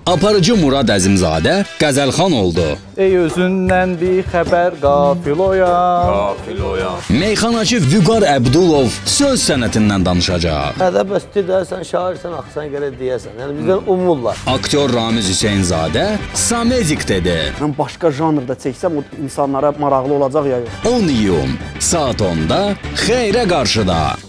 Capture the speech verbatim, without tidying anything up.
Aparıcı Murad Əzimzadə Qəzəlxan oldu. Ey özündən bir xəbər qafil oyan. Qafil oyan. Meyxanaçı Vüqar Əbdulov söz sənətindən danışacaq. Ədəb istəyirsən, şairsən, axsan gərək deyəsən. Yəni bizdən umurlar. Aktyor Ramiz Hüseynzadə Samezik dedi. Mən başqa janrda çəksəm, o insanlara maraqlı olacaq ya yox. on iyun saat onda Xeyrə qarşıda.